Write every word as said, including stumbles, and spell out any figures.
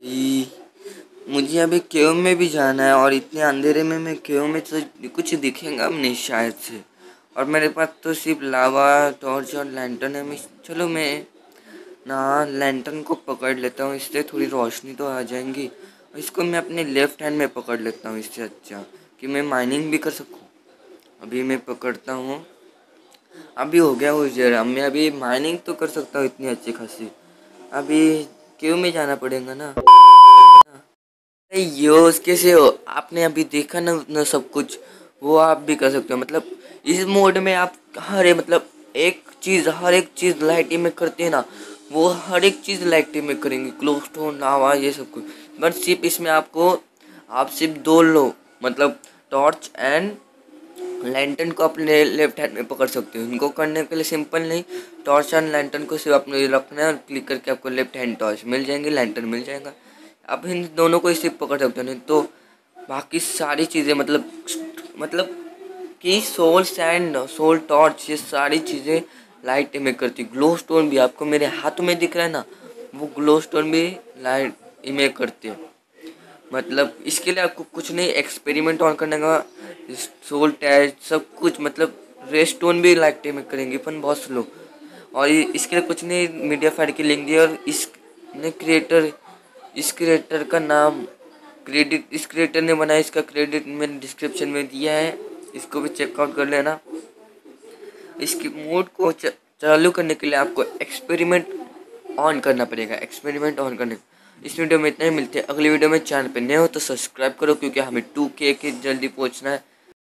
ई, मुझे अभी केव में भी जाना है और इतने अंधेरे में मैं केव में तो कुछ दिखेगा भी नहीं शायद से। और मेरे पास तो सिर्फ लावा टॉर्च और लैंटर्न है। मैं चलो मैं ना लैंटर्न को पकड़ लेता हूँ, इससे थोड़ी रोशनी तो आ जाएंगी। और इसको मैं अपने लेफ्ट हैंड में पकड़ लेता हूँ, इससे अच्छा कि मैं माइनिंग भी कर सकूँ। अभी मैं पकड़ता हूँ, अभी हो गया वो जरा, मैं अभी माइनिंग तो कर सकता हूँ इतनी अच्छी खासी। अभी क्यों में जाना पड़ेगा ना। योस कैसे हो, आपने अभी देखा ना उतना सब कुछ, वो आप भी कर सकते हो। मतलब इस मोड में आप हर एक मतलब एक चीज़ हर एक चीज़ लाइटिंग में करते हैं ना, वो हर एक चीज़ लाइटिंग में करेंगे। ग्लोस्टोन लावा ये सब कुछ, बट सिर्फ इसमें आपको आप सिर्फ दो लो, मतलब टॉर्च एंड लैंटर्न को अपने लेफ्ट हैंड में पकड़ सकते हो। इनको करने के लिए सिंपल नहीं, टॉर्च एंड लैंटर्न को सिर्फ अपने रखना है और क्लिक करके आपको लेफ्ट हैंड टॉर्च मिल जाएंगे, लैंटर्न मिल जाएगा। आप इन दोनों को सिर्फ पकड़ सकते हो, नहीं तो बाकी सारी चीज़ें मतलब मतलब कि सोल सैंड सोल टॉर्च ये सारी चीज़ें लाइट इमेज करती। ग्लो स्टोन भी आपको मेरे हाथ में दिख रहा है ना, वो ग्लो स्टोन भी लाइट इमेज करती है। मतलब इसके लिए आपको कुछ नहीं, एक्सपेरिमेंट ऑन करने का, सोल टैच सब कुछ, मतलब रेस्टोन भी लाइट टाइम में करेंगे पर बहुत स्लो। और ये इसके लिए कुछ नहीं, मीडिया फायर की लिंक दी और इसने क्रिएटर इस क्रिएटर का नाम क्रेडिट इस क्रिएटर ने बनाया, इसका क्रेडिट मैंने डिस्क्रिप्शन में दिया है, इसको भी चेकआउट कर लेना। इसकी मोड को च, चालू करने के लिए आपको एक्सपेरिमेंट ऑन करना पड़ेगा। एक्सपेरिमेंट ऑन करने इस वीडियो में इतना ही, मिलते हैं अगली वीडियो में। चैनल पे नए हो तो सब्सक्राइब करो, क्योंकि हमें टू के के जल्दी पहुंचना है।